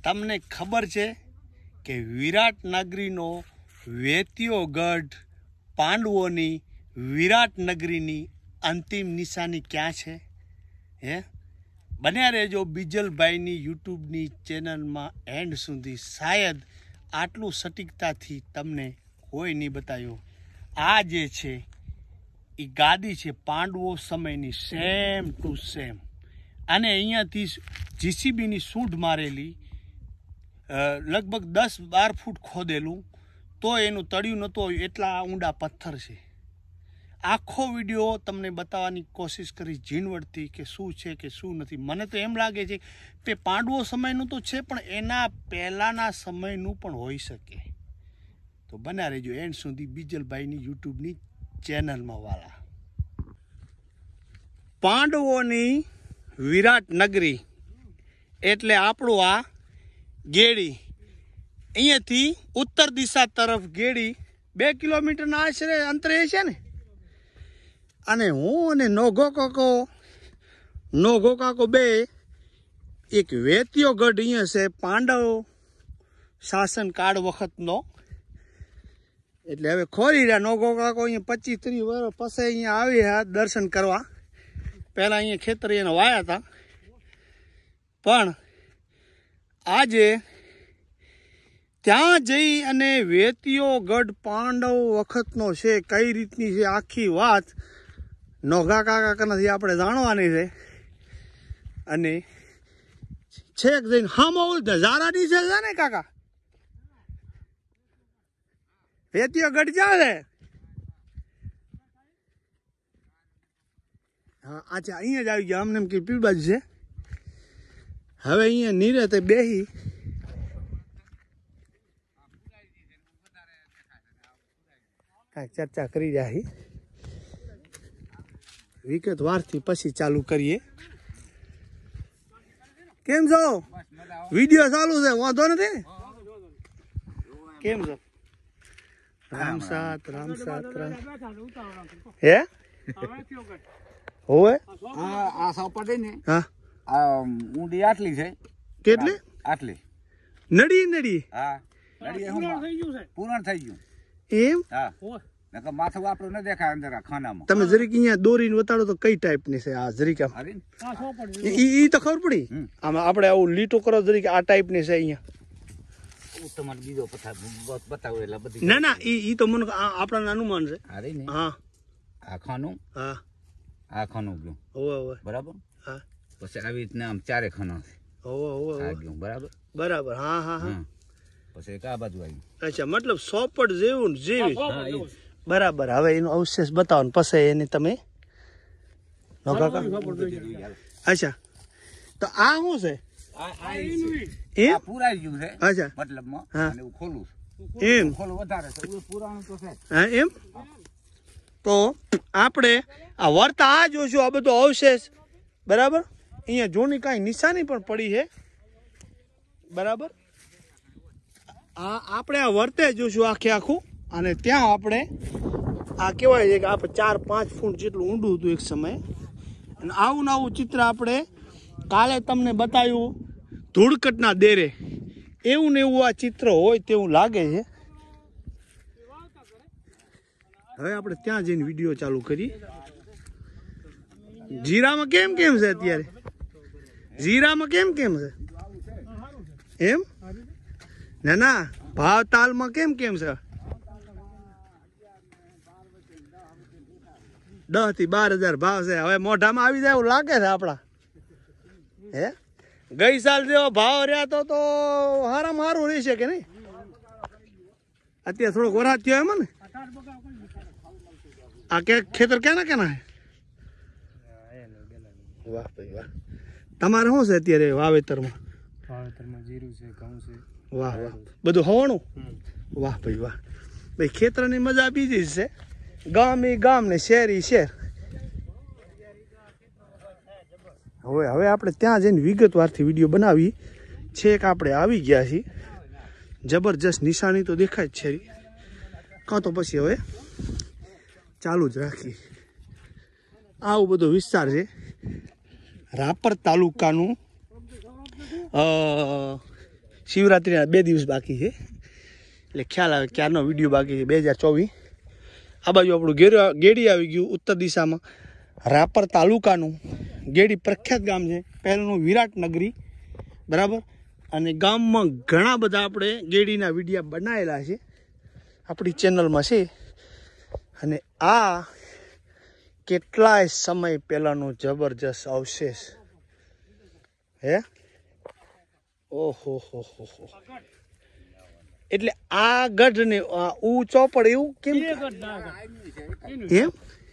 તમને ખબર છે કે વિરાટનગરીનો વેતીયો ગઢ પાંડવોની વિરાટનગરીની અંતિમ નિશાની ક્યાં છે? હે, બન્યા રહેજો બીજલભાઈની યુટ્યુબની ચેનલમાં એન્ડ સુધી. શાયદ આટલું સટીકતાથી તમને કોઈ નહીં બતાવ્યું. આ જે છે એ ગાદી છે પાંડવો સમયની, સેમ ટુ સેમ. અને અહીંયાથી જીસીબીની સૂંઢ મારેલી, લગભગ 10-12 ફૂટ ખોદેલું, તો એનું તળિયું નહોતું એટલા ઊંડા પથ્થર છે. આખો વિડીયો તમને બતાવવાની કોશિશ કરી ઝીણવટથી કે શું છે કે શું નથી. મને તો એમ લાગે છે કે પાંડવો સમયનું તો છે, પણ એના પહેલાંના સમયનું પણ હોઈ શકે. તો બન્યા રહેજો એન્ડ સુધી બીજલભાઈની યુટ્યુબની ચેનલમાં. વાલા, પાંડવોની વિરાટનગરી એટલે આપણું આ ગેડી. અહીંયાથી ઉત્તર દિશા તરફ ગેડી 2 કિલોમીટરના આશરે અંતરે છે ને. અને હું અને નોઘો કાકો બે એક વેતીયો ગઢ અહીંયા છે પાંડવ શાસનકાળ વખતનો. એટલે હવે ખોરી રહ્યા નોઘો કાકો અહીંયા 25-30 વર્ષ પછી અહીંયા આવ્યા દર્શન કરવા. પહેલાં અહીંયા ખેતર એને વાયા હતા, પણ આજે ત્યાં જઈ અને વેતીયો ગઢ પાંડવ વખતનો છે, કઈ રીતની છે આખી વાત નોઘા કાકા કનાથી આપણે જાણવાની છે. અને છેક જઈને હામાં ઝારાની છે ને કાકા, વેતીયો ગઢ ક્યાં છે? હા, અચ્છા, અહીંયા જ આવી ગયા. અમને એમ કે પીળ બાજુ છે. હવે અહીંયા નિરાતે બેહી કાંઈક ચર્ચા કરી રહ્યા. વિગત વારથી પછી ચાલુ કરીએ. કેમ છો? વિડીયો ચાલુ છે, વાંધો નથી. કેમ છો? રામ સાત હે હોવે. આ સાપડે ને, હા, આ ઊંડી આટલી છે. કેટલી? આટલી નડી. હા, નડી પૂરણ થઈ ગયું એમ? હા, નકર માથું આપણું ન દેખાય અંદર આ ખાનામાં. તમે જરીક અહીંયા દોરીને બતાડો તો કઈ ટાઈપની છે આ? જરીક આમ ઈ તો ખબર પડી. આમાં આપણે આવું લીટો કરો જરીક આ ટાઈપની છે અહીંયા. તમારે બીજો બતાવો એટલે બધી. ના, ઈ તો મને આપણા અનુમાન છે. હા, આ ખાનું, હા, આ ખાનું ગયું. હોવે બરાબર. હા, પછી આવી રીતના આમ 4 ખાના છે. હોવે આ ગયું. બરાબર. હા. પછી એક આ બાજુ આવ્યું. અચ્છા, મતલબ સોપડ જેવું ને જેવી. બરાબર. હવે એનો અવશેષ બતાવો ને પછી એને તમે અચ્છા, તો આ શું છે? આ પૂરાઈ ગયું છે. અચ્છા, મતલબમાં અને હું ખોલું એમ. ખોલું વધારે છે, પુરાણું તો છે. હા, એમ. તો આપણે આ વર્તા આ જોશું, આ બધો અવશેષ. બરાબર. અહીંયા જૂની કાંઈ નિશાની પણ પડી છે. બરાબર. આપણે આ વર્તે જોશું આખું. અને ત્યાં આપણે આ કહેવાય છે કે આપણે 4-5 ફૂટ જેટલું ઊંડું હતું એક સમય. અને આવું ચિત્ર આપણે કાલે તમને બતાવ્યું ધૂળકટના દેરે. એવું ને એવું આ ચિત્ર હોય તેવું લાગે છે. હવે આપણે ત્યાં જઈને વિડીયો ચાલુ કરી. જીરામાં કેમ છે અત્યારે? જીરામાં કેમ છે એમ? ના, ભાવ તાલમાં કેમ છે? 10 થી 12 હજાર ભાવ છે. હવે મોઢામાં આવી જાય એવું લાગે છે આપણા. હે, ગઈ સાલ જેવો ભાવ રહ્યા તો હારામાં હારું રહેશે કે નહીં? અત્યારે થોડોક વરાત થયો એમાં ને. આ ખેતર કેના હે? વાહ ભાઈ વાહ. તમારે શું છે અત્યારે વાવેતરમાં? જીરું છે, ઘઉં છે. વાહ, બધું હવાણું. વાહ ભાઈ વાહ. ભાઈ ખેતરની મજા બીજી જ છે. ગામ ને શહેરી શહેર. હવે આપણે ત્યાં જઈને વિગતવારથી વિડીયો બનાવી. છેક આપણે આવી ગયા છીએ. જબરજસ્ત નિશાની તો દેખાય જ છે. કાં તો પછી હવે ચાલુ જ રાખીએ. આવું બધો વિસ્તાર છે. રાપર તાલુકાનું શિવરાત્રિના 2 દિવસ બાકી છે, એટલે ખ્યાલ આવે ક્યારનો વિડીયો બાકી છે. 2024 આ બાજુ આપણું ગેડી આવી ગયું ઉત્તર દિશામાં. રાપર તાલુકાનું ગેડી પ્રખ્યાત ગામ છે, પહેલાંનું વિરાટનગરી, બરાબર. અને ગામમાં ઘણા બધા આપણે ગેડીના વિડીયા બનાવેલા છે, આપણી ચેનલમાં છે. અને આ કેટલાય સમય પહેલાંનો જબરજસ્ત અવશેષ હે. ઓહો હો હો હો. એટલે આ ગઢ ને ઊ ચોપડ એવું કેમ એમ?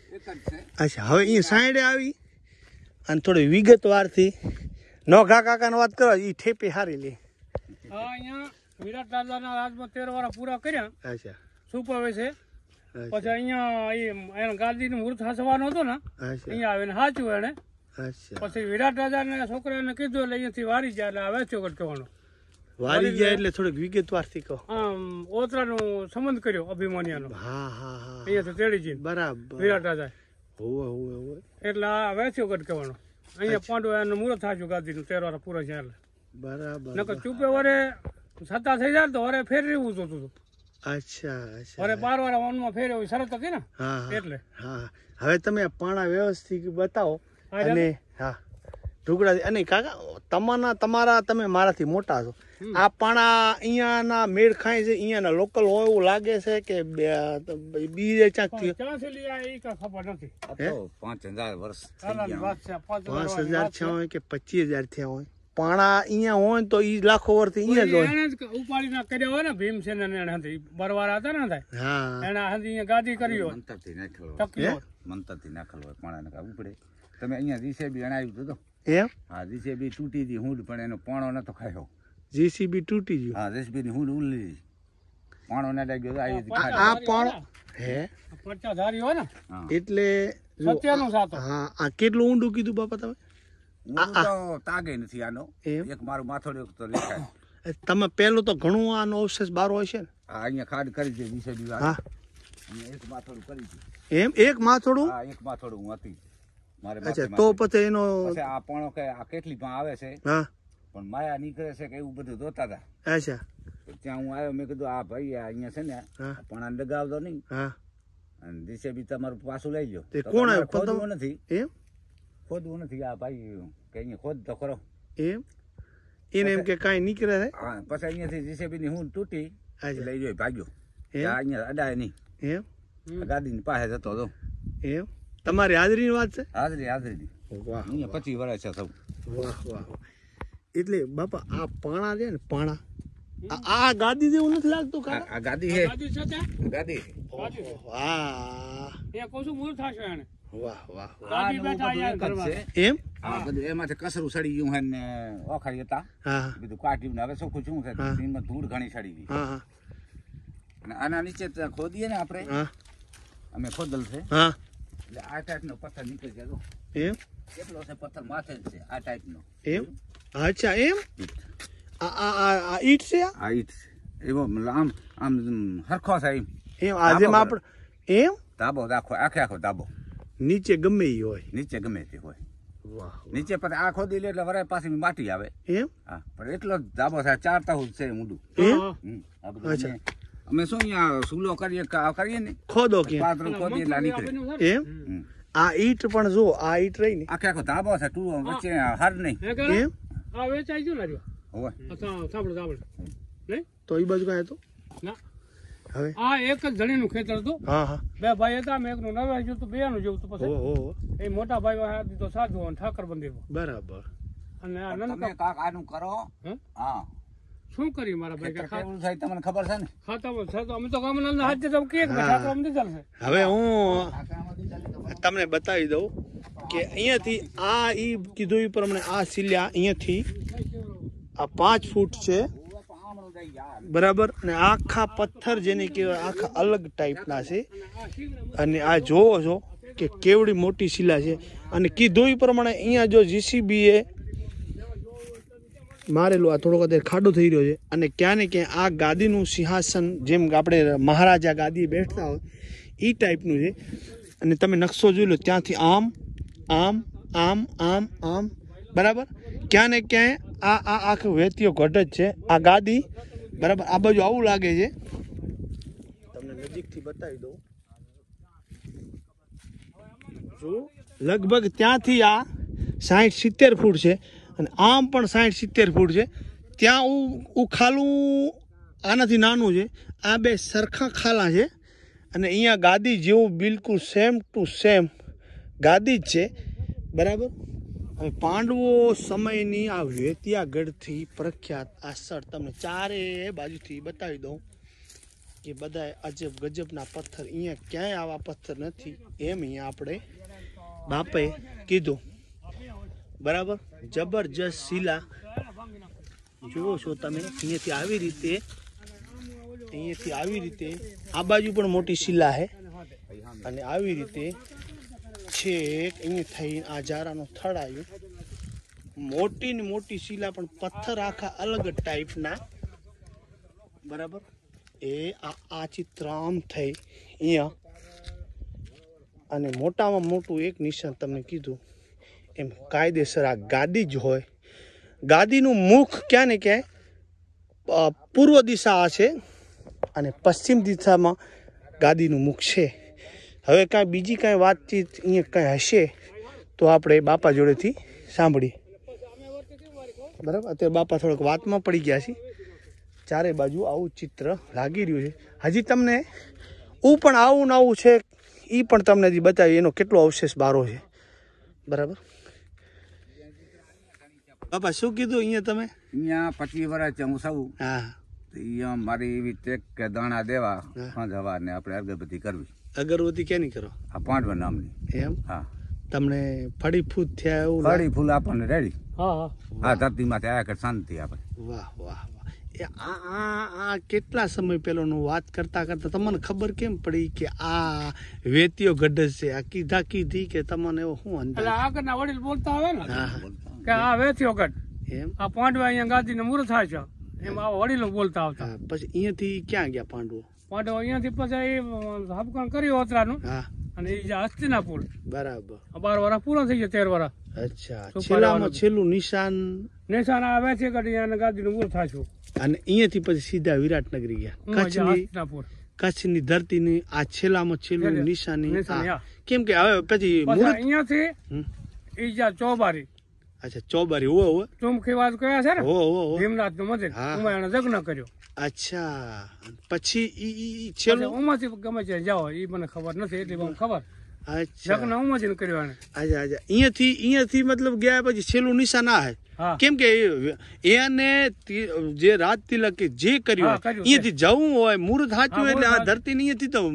અચ્છા, હવે અહીંયા સાઈડે આવી અને થોડી વિગતવારથી નોઘા કાકાની વાત કરો, એ ઠેપી હારી લે. અહીંયા વિરાટ દાદાના રાજમાં 13 વર્ષ પૂરા કર્યા. અચ્છા, સુપાવે છે. પછી અહીંયા એના ગાદીનું મુહૂર્ત હાંસવાનો હતો ને, અહીંયા આવીને સાચું એને. પછી વિરાટ રાજાને છોકરાને કીધું એટલે અહીંયાથી વારી જાય, એટલે આ વેચ્યો કટ કહેવાનો. વારી જાય એટલે થોડીક વિગતવારથી કહો. ઓતરાનો સંબંધ કર્યો અભિમાન્યાનો. હા હા હા, અહીંયાથી તેડી જઈને બરાબર વિરાટ રાજા. હોવે હોવે હોવે. એટલે આ વેચ્યો કટ કહેવાનો. અહીંયા પાંડુ એનું મુહૂર્ત થાચું ગાદીનું 13 વર્ષ પૂરા છે એટલે. બરાબર. નકર ચૂપે વરે સત્તા થઈ જાય તો વરે ફેરવું જોતું હતું. અચ્છા અચ્છા. વરે 12 વાર વનમાં ફેરવી શરત હતી ને, એટલે. હા, હવે તમે પાણા વ્યવસ્થિત બતાવો. અને હા, ઢુકડા. અને કાકા તમારા તમે મારાથી મોટા છો, આ પાણા અહીંયાના મેળ ખાય છે, અહીંયાના લોકલ હોય એવું લાગે છે કે બીજે ક્યાંક ક્યાંથી લઈ આ એ કઈ ખબર નથી. 5000 વર્ષ વાત છે. 5000 થયા હોય કે 25000 થયા હોય, પાણા અહીંયા હોય તો ઈ લાખો વર્ષથી અહીંયા જ હોય. એને જ ઉપાડીના કર્યા હોય ને ભીમસેન ને એને બરવારા હતા ને થાય. હા, એને અહીંયા ગાદી કરી હોય. મંતરથી નાખેલો ટકલો. મંતરથી નાખેલો હોય પાણાને કા ઉપડે. તમે અહીંયા જીસીબી અણાવ્યું તો એમ? હા, જીસીબી તૂટી ગઈ હુંડ, પણ એનો પાણો નતો ખાયો. જીસીબી તૂટી ગયું. હા, જીસીબી ની હુંડ ઉલ્લી, પાણો ના લાગ્યો. આ પાણો હે 50 ધારી હોય ને, એટલે સત્યાનું સાતો. હા, આ કેટલું ઊંડું કીધું બાપા તમે? તો તાગે નથી આનો. એક મારું માથોડું તો લેખાય. તમે પેલું તો ઘણું આનો અવશેષ બારો હશે ને? અહીંયા ખાડ કરી છે જીસીબી. હા, એક માથોડું કરી છે. એમ? એક માથોડું? હા, એક માથોડું હતી મારે. અચ્છા, તો પછી એનો આ પાણો કે આ કેટલી પણ આવે છે, હા, પણ માયા નીકળે છે કે એવું બધું જોતા હતા. અચ્છા, ત્યાં હું આવ્યો, મેં કીધું આ ભાઈ અહીંયા છે ને પણ ડગાવતો નહીં. હા, અને જીસીબી તમારું પાછું લઈ લો. તે કોણ આવ્યું? ખોદવું નથી. એમ? ખોદવું નથી. આ ભાઈ કે અહીંયા ખોદ તો ખરો. એમ? એને એમ કે કાંઈ નીકળે છે. હા, પછી અહીંયાથી જીસીબી ની હું તૂટી લઈ જોઈ ભાગ્યો. અહીંયા અડાય નહીં. એમ? ગાડી ની પાસે જતો હતો. એમ? તમારી હાજરીની વાત છે? હાજરી હાજરી. વાહ, અહીંયા 25 વર્ષ છે સૌ. વાહ વાહ. એટલે બાપા આ પાણા છે ને, પાણા આ ગાદી જેવું નથી લાગતું કાકા? આ ગાદી છે. ગાદી છે તે? ગાદી. વાહ એ કહું છું મૂળ થશે એને. વાહ વાહ. ગાદી બેઠા અહીંયા કરવા. એમ? હા, બધું એમાંથી કસરું સડી ગયું હે ને ઓખાડી હતા. હા બધું કાઢ્યું ને હવે ચોખ્ખું શું છે, એમાં ધૂળ ઘણી સડી ગઈ. હા હા. અને આના નીચે ખોદીએ ને આપણે, હા, અમે ખોદલ છે, હા. એટલે આ ટાઈપનો પથ્થર નીકળી જાય. એમ? કેટલો છે પથ્થર માથે જ છે આ ટાઈપનો. એમ? અચ્છા, એમ? આ ઈટ છે? આ ઈટ એવો આમ આમ હરખો છે એમ. એમ? આ જેમ આપણે એમ ધાબો રાખો, આખો ધાબો નીચે ગમે ઈ હોય, નીચે ગમે તે હોય. વાહ. નીચે પછી આ ખોદી લે એટલે વરાય પાછી માટી આવે. એમ? હા, પણ એટલો જ ધાબો થાય. 4 તાહુ છે ઊંડું. એમ? આ બધું અમે શું અહીંયા સુલો કરીએ ને, ખોદો કે પાત્રો ખોદી એટલે નીકળે. એમ? આ ઈટ પણ જો, આ ઈટ રહી ને, આખો ધાબો છે, તું વચ્ચે હાર નહીં. એમ? આ વેચાઈ ગયું લાગ્યો. હોય સાંભળો નહીં તો એ બાજુ કાંઈ હતું? ના, હવે આ એક જ જણીનું ખેતર હતું. હા હા. 2 ભાઈ હતા, મેં એકનું નવે જોયું હતું, 2નું જોયું હતું. પછી ઓહો, એ મોટા ભાઈ વાળા દીધો સાધુ અને ઠાકર મંદિરમાં. બરાબર. અને આ તમે નનકા કાક આનું કરો. હા, શું કરી મારા ભાઈ કે કેવું થાય તમને ખબર છે ને. ખાતા છે તો અમે તો ગામના હાથ જતા કે ખાતા અમને ચાલશે. હવે હું તમને બતાવી દઉં કે અહીંયાથી આ ઈ કીધું એ પ્રમાણે આ સિલ્યા અહીંયાથી આ 5 ફૂટ છે, બરાબર. અને આખા પથ્થર જેને કહેવાય આખા અલગ ટાઈપના છે. અને આ જોવો છો કે કેવડી મોટી શિલા છે. અને કીધું એ પ્રમાણે અહીંયા જો જીસીબી એ મારેલું, આ થોડોક અત્યારે ખાડો થઈ રહ્યો છે. અને ક્યાં ને ક્યાં આ ગાદીનું સિંહાસન, જેમ આપણે મહારાજા ગાદી બેઠતા હોય એ ટાઈપનું છે. અને તમે નકશો જોઈ લો, ત્યાંથી આમ આમ આમ આમ આમ બરાબર. ક્યાં ને ક્યાંય આ આખું વેતીયો ગઢ જ છે. આ ગાદી બરાબર આ બાજુ આવું લાગે છે. તમને નજીકથી બતાવી દઉં. જો લગભગ ત્યાંથી આ 60-70 ફૂટ છે અને આમ પણ 60-70 ફૂટ છે. ત્યાં ખાલું આનાથી નાનું છે. આ બે સરખા ખાલા છે અને અહીંયા ગાદી જેવું બિલકુલ સેમ ટુ સેમ ગાદી જ છે બરાબર. હવે પાંડવો સમયની આ વેતિયાગઢથી પ્રખ્યાત આ સ્થળ તમને ચારે બાજુથી બતાવી દઉં કે બધા અજબ ગજબના પથ્થર. અહીંયા ક્યાંય આવા પથ્થર નથી એમ અહીંયા આપણે બાપે કીધું બરાબર. જબરજસ્ત શિલા જુઓ છો તમે. અહીંયાથી આવી રીતે આ બાજુ પણ મોટી શિલા છે અને આવી રીતે છેક અહીંયા થઈ આ જારાનો થડ આવ્યું. મોટી ને મોટી શિલા પણ પથ્થર આખા અલગ ટાઈપના બરાબર. એ આ ચિત્ર આમ થઈ અહીંયા અને મોટામાં મોટું એક નિશાન તમને કીધું એમ કાયદેસર આ ગાદી જ હોય. ગાદીનું મુખ ક્યાં ને ક્યાંય પૂર્વ દિશા છે અને પશ્ચિમ દિશામાં ગાદીનું મુખ છે. હવે કાંઈ બીજી કાંઈ વાતચીત અહીંયા કાંઈ હશે તો આપણે બાપા જોડેથી સાંભળીએ બરાબર. અત્યારે બાપા થોડોક વાતમાં પડી ગયા છે. ચારે બાજુ આવું ચિત્ર લાગી રહ્યું છે. હજી તમને પણ આવું ને આવું છે એ પણ તમને હજી બતાવી એનો કેટલો અવશેષ બારો છે બરાબર. બાપા શું કીધું અહીંયા તમે? અહીંયા 25 વર્ષ હું સૌ. હા અહીંયા મારી એવી ટેક કે દાણા દેવા હવા ને આપણે અગરબત્તી કરવી. અગરબત્તી ક્યાંની કરો? આ પાંડવા નામની. એમ? હા. તમને ફળી ફૂટ થયા એવું? ફળી ફૂલ આપણને રેડી. હા ધરતીમાંથી આયા કર શાંતિ આપણે. વાહ વાહ વાહ. આ કેટલા સમય પહેલાનું વાત કરતા તમને ખબર કેમ પડી કે આ વેતીયો ગઢ છે? આ કીધી કે તમને એવો શું અંદાજ? એટલે આગળના વડીલ બોલતા આવે ને કે આ વેતીયો ગઢ એમ આ પાંડવા અહીંયા ગાદીને મૂર્ત થાય છે એમ આ વડીલો બોલતા આવતા. પછી અહીંયાથી ક્યાં ગયા પાંડવો? પાંડવો અહીંયાથી પછી હબકણ કર્યું ઓતરાનું હા અને એ જે હસ્તિનાપુર બરાબર 12 વર્ષ પૂરા થઈ ગયા 13 વર્ષ. અચ્છા. છેલ્લું નિશાન આ વેતીયો ગઢ અહીંયા ગાદીનું મૂર્ત થાય છે અને અહીંયાથી પછી સીધા વિરાટનગરી ગયા. કચ્છની ધરતીની આ છેલ્લું નિશાની. કેમ કે હવે પછી અહીંયાથી ઈજા ચોબારી. અચ્છા ચોબારી હો ચુમખી વાત કયા છે ને હો ભીમનાથ નું મંદિર એમાં એને લગ્ન કર્યો. અચ્છા. પછી ઈ છેલ્લું ઉમાંથી ગમે છે જાઓ એ મને ખબર નથી એટલી મને ખબર. અચ્છા લગ્ન ઉમાંથી કર્યો એને. અચ્છા અહીંયાથી મતલબ ગયા પછી છેલ્લું નિશાન આ હે. કેમ કે એને જે રાજ તિલક જે કર્યું અહીંયાથી જવું હોય મુહૂર્ત સાચું એટલે આ ધરતી અહીંયાથી તો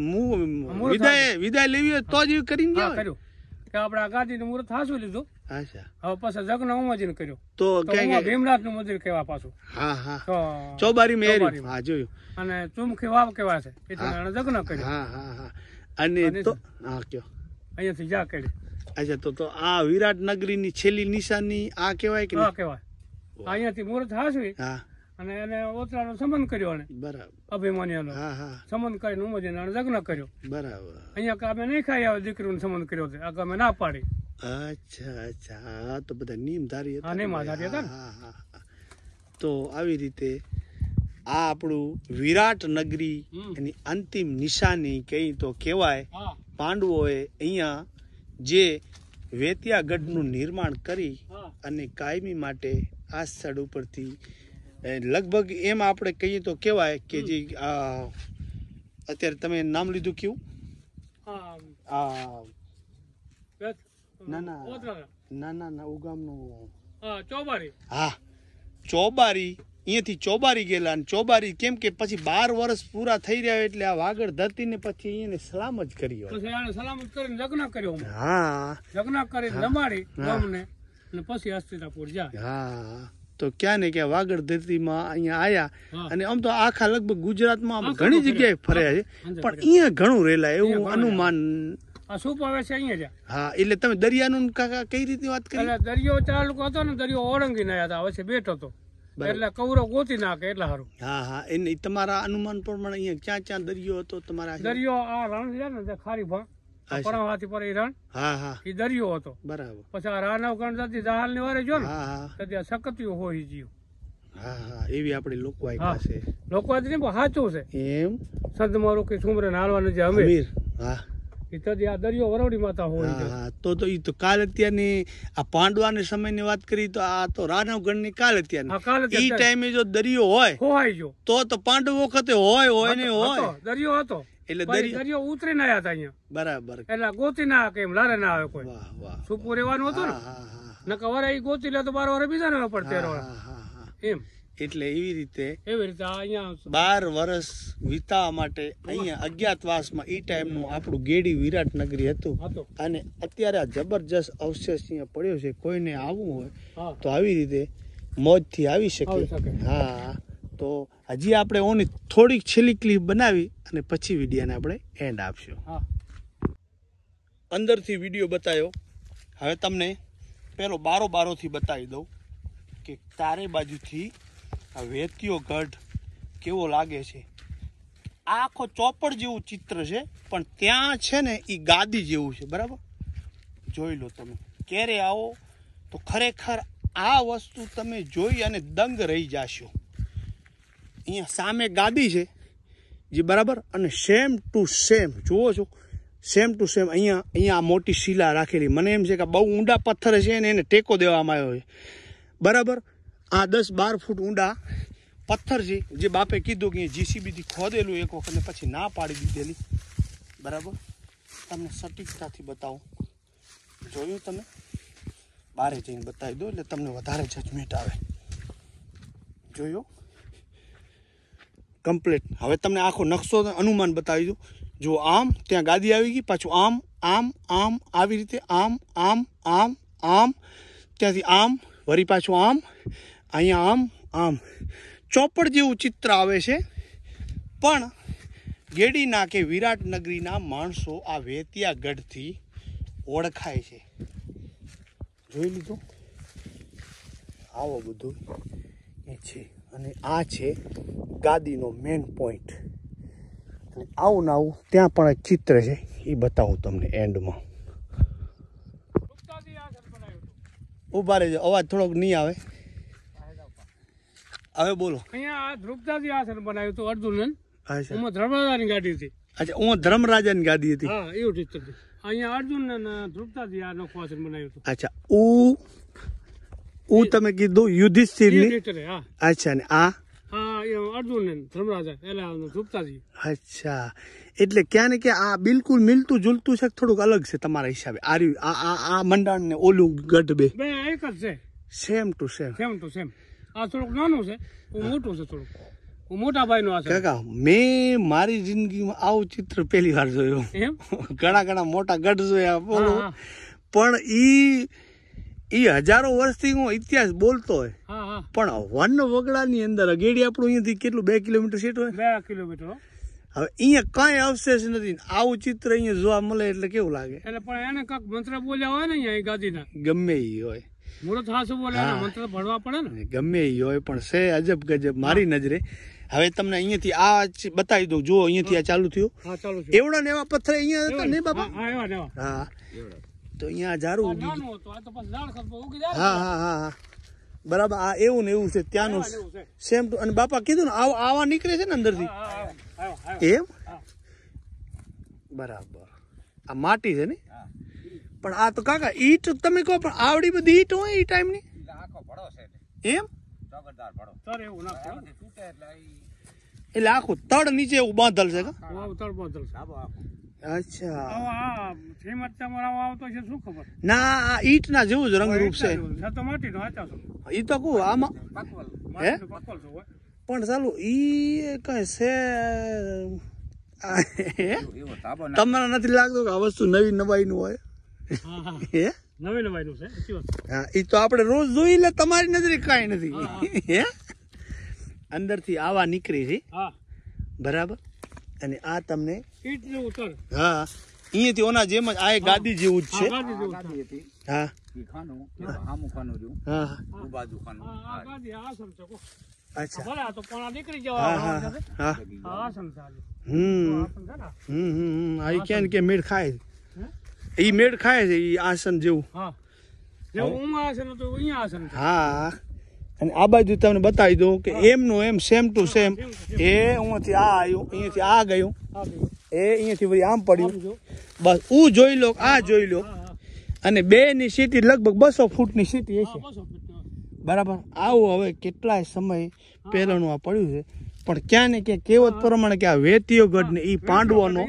વિદાય લેવી હોય તો જ કરીને ગયા કર્યું કે આપણે આ ગાદી નું મુહૂર્ત સાચું લીધું. અચ્છા. હવે પછી લગ્ન ઉમાજી કર્યો તો ભીમનાથ નું મંદિર કેવા પાછું. હા ચોબારી મેરી. હા જોયું. અને ચુમખી વાવ કેવા છે એટલે એને લગ્ન કર્યો. હા અને તો હા કયો અહીંયાથી જા કરી. અચ્છા. તો આ વિરાટનગરી ની છેલ્લી નિશાની આ કેવાય કે કેવાય? અહીંયાથી મુહૂર્ત હાસવી અને એને ઓતરાનો સંબંધ કર્યો એને બરાબર અભિમાન્યનો સંબંધ કરીને ઉમજીને લગ્ન કર્યો બરાબર. અહીંયા કામે નહીં ખાઈ આવે દીકરીનો સંબંધ કર્યો છે આ કામે ના પાડી. અચ્છા. તો બધા નિયમધારી હતા. નિયમધારી હતા ને. તો આવી રીતે આ આપણું વિરાટનગરી એની અંતિમ નિશાની કઈ તો કહેવાય. પાંડવોએ અહીંયા જે વેતિયાગઢનું નિર્માણ કરી અને કાયમી માટે આ સ્થળ ઉપરથી લગભગ એમ આપણે કહીએ તો કહેવાય કે જે અત્યારે તમે નામ લીધું કેવું? ના ઉગામનું ચોબારી. હા ચોબારી. અહીંયાથી ચોબારી ગયેલા અને ચોબારી કેમ કે પછી 12 વર્ષ પૂરા થઈ રહ્યા એટલે આ વાગડ ધરતીને પછી એને સલામત કરી. પછી એને સલામત કરીને લગ્ન કર્યો. હા લગ્ન કરી રમાડી ગામને અને પછી હસ્તિનાપુર જાય. હા તો ક્યાં ને ક્યાં વાગડ ધરતીમાં અહીંયા આયા અને આમ તો આખા લગભગ ગુજરાતમાં ઘણી જગ્યાએ ફર્યા છે પણ અહીંયા ઘણું રહેલા એવું અનુમાન. સૂપ આવે છે અહીંયા. હા એટલે તમે દરિયાનું કઈ રીતની વાત કરી? દરિયો ચાલુ હતો ને દરિયો ઓળંગીને આવ્યા હતા. પછી બેઠો હતો એટલે કૌરવ ગોતી નાખે એટલે સારું. હા એને તમારા અનુમાન પ્રમાણે અહીંયા ક્યાં દરિયો હતો તમારા? દરિયો આ રણ છે ને ખારી ભણ પરવાથી પર રણ એ દરિયો હતો. બરાબર. પછી આ રાનવ ગણપતિ જહાલ ની વારે જો ને તો ત્યાં સકતિયો હોય જીવ. એવી આપણી લોકવાયકા છે. લોકવાયકા ને સાચું છે એમ. સંત મારું કે સુમરે હાલવાનું જે અમીર એ તો આ દરિયો વરવડી માતા હોય. તો ઈ તો કાલ અત્યારની આ પાંડવાના સમયની વાત કરી તો આ તો રાનવગઢ ની કાલ અત્યારની ઈ ટાઈમે જો દરિયો હોય તો પાંડવ વખતે હોય ને હોય દરિયો હતો. એટલે દરિયો ઉતરી ના આવ્યા હતા અહીંયા. બરાબર. એટલે ગોતી ના કે એમ લારે ના આવે કોઈ. સુપું રહેવાનું હતું ને નકર એ ગોતી લે તો 12 વર્ષ બીજા ને પડતે એમ. એટલે એવી રીતે અહીંયા 12 વર્ષ વિતાવા માટે અહીંયા અજ્ઞાતવાસમાં ઈ ટાઈમનું આપણું ગેડી વિરાટનગરી હતું. અને અત્યારે આ જબરજસ્ત અવશેષ અહીંયા પડ્યો છે. કોઈને આવવું હોય તો આવી રીતે મોજથી આવી શકે. તો હજી આપણે ઓની થોડીક છેલ્લી ક્લિપ બનાવી અને પછી વિડીયોને આપણે એન્ડ આપશું. અંદરથી વિડીયો બતાવ્યો. હવે તમને પેલો બારોથી બતાવી દઉં કે ચારે બાજુથી આ વેતીયો ગઢ કેવો લાગે છે. આ આખો ચોપડ જેવું ચિત્ર છે પણ ત્યાં છે ને એ ગાદી જેવું છે. બરાબર, જોઈ લો તમે. ક્યારે આવો તો ખરેખર આ વસ્તુ તમે જોઈ અને દંગ રહી જાશો. અહીંયા સામે ગાદી છે જે બરાબર, અને સેમ ટુ સેમ જુઓ છો, સેમ ટુ સેમ અહીંયા મોટી શિલા રાખેલી. મને એમ છે કે બહુ ઊંડા પથ્થર છે ને એને ટેકો દેવામાં આવ્યો છે. બરાબર, આ 10-12 ફૂટ ઊંડા પથ્થર છે જે બાપે કીધું કે જીસીબીથી ખોદેલું એક વખત ને પછી ના પાડી દીધેલી. બરાબર, તમને સટીકતાથી બતાવું. જોયું તમે? બારે જઈને બતાવી દો એટલે તમને વધારે જજમેન્ટ આવે. જોયો કમ્પ્લીટ. હવે તમને આખો નકશો અનુમાન બતાવી દઉં. જો આમ ત્યાં ગાદી આવી ગઈ, પાછું આમ આવી રીતે આમ ત્યાંથી આમ વળી પાછું આમ, અહીંયા આમ ચોપડ જેવું ચિત્ર આવે છે. પણ ગેડીના કે વિરાટનગરીના માણસો આ વેતિયા ગઢથી ઓળખાય છે. જોઈ લીધું? આવો બધું એ છે. અને આ છે ગાદીનો મેન પોઈન્ટ. અને આવું ને આવું ત્યાં પણ એક ચિત્ર છે, એ બતાવું તમને એન્ડમાં. ઉભા રહેજો, અવાજ થોડોક નહીં આવે. હવે બોલો. અહીંયા ધ્રુપદાજી આસન બનાવ્યું હતું અર્જુનન. ઉમાં ધર્મરાજાની ગાદી હતી. અચ્છા, ઉમાં ધર્મરાજાની ગાદી હતી. હા, એવું ચિત્ર હતું. અહીંયા અર્જુન અને ધ્રુપદાજી આ નોખું આસન બનાવ્યું હતું. અચ્છા, તમે કીધું યુધિષ્ઠિરની. અચ્છા, ને આ અર્જુન ધર્મરાજા એલા ધ્રુપદાજી. અચ્છા, એટલે ક્યાં ને ક્યાં આ બિલકુલ મિલતું જુલતું છે, થોડુંક અલગ છે તમારા હિસાબે. આ મંડાણ ને ઓલું ગઢ બે એક જ છે. Same to same. આ થોડુંક નાનું છે, મોટું છે થોડુંક. મોટા ભાઈ નું આ છે. કાકા, મેં મારી જિંદગીમાં આવું ચિત્ર પહેલી વાર જોયું. ઘણા મોટા ગઢ જોયા બોલો, પણ ઈ હજારો વર્ષથી હું ઇતિહાસ બોલતો હોય, પણ વન વગડાની અંદર ગેડી આપણું અહીંયાથી કેટલું 2 કિલોમીટર સીટ હોય? 2 કિલોમીટર. હવે અહીંયા કઈ અવશેષ નથી. આવું ચિત્ર અહીંયા જોવા મળે એટલે કેવું લાગે? એટલે પણ એને કાંક મંત્ર બોલ્યા હોય ને અહીંયા ગાદીના, ગમે એ હોય મુરત હાસુ બોલે, મંત્ર ભણવા પડે ને. ગમે એ હોય પણ છે અજબ ગજબ મારી નજરે. હવે તમને અહીંયાથી આ બતાવી દઉં. જો અહીંયાથી આ ચાલુ થયું. એવડા ને એવા પથ્થર અહીંયા હતા ને બાપા. હા, તો અહીંયા ઝાડું ઉગી ગયું. હા, બરાબર. આ એવું ને એવું છે ત્યાંનું સેમ ટુ. અને બાપા કીધું ને આવા નીકળે છે ને અંદરથી એમ. બરાબર, આ માટી છે ને. પણ આ તો કાકા ઈટ તમે કહો, પણ આવડી બધી ઈટ હોય એ ટાઈમની એમ. એટલે આખું તળ નીચે એવું બાંધલ છે. અચ્છા, ના આ ઈટ ના જેવું જ રંગરૂપ છે. ઈ તો કહું આમાં હે, પણ ચાલુ ઈ કઈ છે. તમને નથી લાગતું કે આ વસ્તુ નવી નવાઈ નું હોય? હે, નવી નવાઈ નું છે. હા, ઈ તો આપણે રોજ જોઈ લે, તમારી નજરે કઈ નથી. હે, અંદર થી આવા નીકળી છે. બરાબર. અને આ તમને હા અહીંયાથી ઓના જેમ જ આ ગાદી જેવું જ છે. હા, અચ્છા, કે મેળ ખાય. ઈ મેળ ખાય છે ઈ આસન જેવું. હા જેવું ઉમા આસન હતું અહીંયા આસન છે. હા અને આ બાજુ તમને બતાવી દઉં કે એમનું એમ સેમ ટુ સેમ. એ અહીંયાથી આ આવ્યું, અહીંયાથી આ ગયું, એ અહીંયાથી વળી આમ પડ્યું. બસ હું જોઈ લો, આ જોઈ લો. અને બે ની સીટી લગભગ 200 ફૂટની સીટી હશે. બરાબર. આવું હવે કેટલાય સમય પહેલાનું આ પડ્યું છે. પણ ક્યાં ને ક્યાં કહેવત પ્રમાણે કે આ વેતીયો ગઢ ને ઈ પાંડવોનો.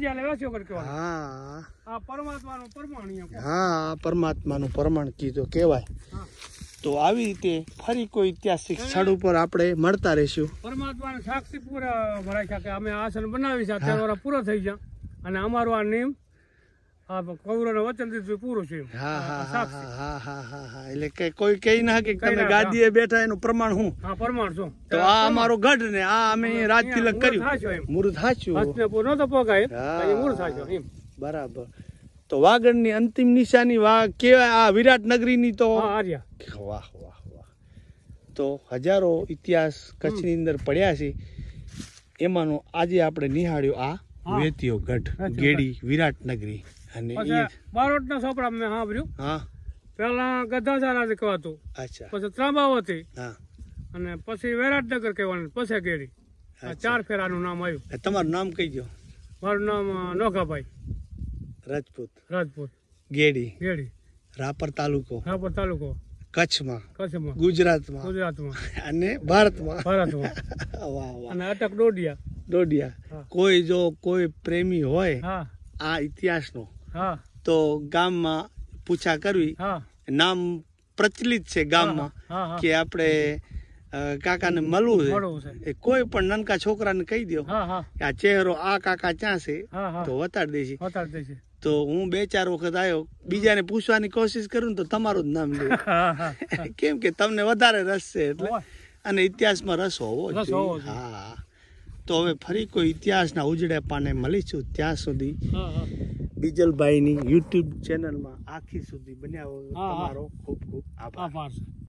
હા પરમાત્માનું પ્રમાણ કીધું કહેવાય. તો આવી રીતે ફરી કોઈ ઐતિહાસિક સ્થળ ઉપર આપણે મળતા રહીશું. પરમાત્માને સાક્ષી પૂરા ભરાય છે કે અમે આસન બનાવી છે, અત્યારે પૂરો થઈ ગયા અને અમારું આ નિયમ કૌરવના વચન દીધું પૂરું છે. એટલે કે કોઈ કહી ના કે તમે ગાદીએ બેઠા એનું પ્રમાણ હું? હા પ્રમાણ શું? તો આ અમારો ગઢ ને આ અમે રાજ તિલક કર્યું, મુહૂર્ત હાચ્યું. નતો પોગાય મુહૂર્ત હાચ્યો એમ. બરાબર. તો વાગડની અંતિમ નિશાની કેવાય આ વિરાટનગરીની. તો આર્યા વાહ વાહ વાહ. તો હજારો ઇતિહાસ કચ્છની અંદર પડ્યા છે, એમાંનો આજે આપણે નિહાળ્યો આ વેતીયો ગઢ ગેડી વિરાટનગરી. અને બારોટના ચોપડા મેં સાંભળ્યું. હા પેલા ગધાસારા કહેવાતું, અચ્છા, પછી ત્રાંબાવતી, હા, અને પછી વિરાટનગર કહેવાનું, પછી ગેડી. 4 ફેરાનું નામ આવ્યું. તમારું નામ કહી દો. મારું નામ નોખાભાઈ રાજપૂત. રાજપૂત ગેડી ગેડી રાપર તાલુકો કચ્છમાં ગુજરાતમાં અને ભારતમાં. વાહ વાહ. અને અટક ડોડિયા. કોઈ જો કોઈ પ્રેમી હોય હા આ ઇતિહાસનો હા તો ગામમાં પૂછા કરવી. હા નામ પ્રચલિત છે ગામમાં કે આપણે કાકાને મળવું છે. એ કોઈ પણ નાનકા છોકરાને કહી દો કે આ ચહેરો આ કાકા ક્યાં છે તો વતાડી દેશે. તો હું 2-4 વખત આવ્યો, બીજાને પૂછવાની કોશિશ કરું તો તમારું જ નામ લે. કેમ કે તમને વધારે રસ છે એટલે, અને ઇતિહાસમાં રસ હોવો જોઈએ. હા. તો હવે ફરી કોઈ ઇતિહાસના ઉજળે પાને મળીશું. ત્યાં સુધી બીજલભાઈની યુટ્યુબ ચેનલમાં આખી સુધી બન્યા તમારો ખૂબ ખૂબ આભાર.